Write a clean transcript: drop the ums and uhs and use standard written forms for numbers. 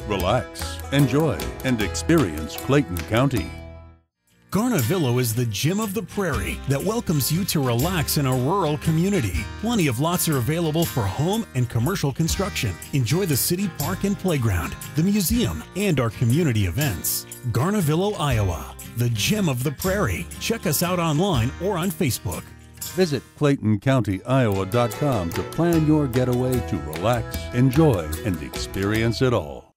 relax, enjoy, and experience Clayton County. Garnavillo is the gem of the prairie that welcomes you to relax in a rural community. Plenty of lots are available for home and commercial construction. Enjoy the city park and playground, the museum, and our community events. Garnavillo, Iowa, the gem of the prairie. Check us out online or on Facebook. Visit ClaytonCountyIowa.com to plan your getaway to relax, enjoy, and experience it all.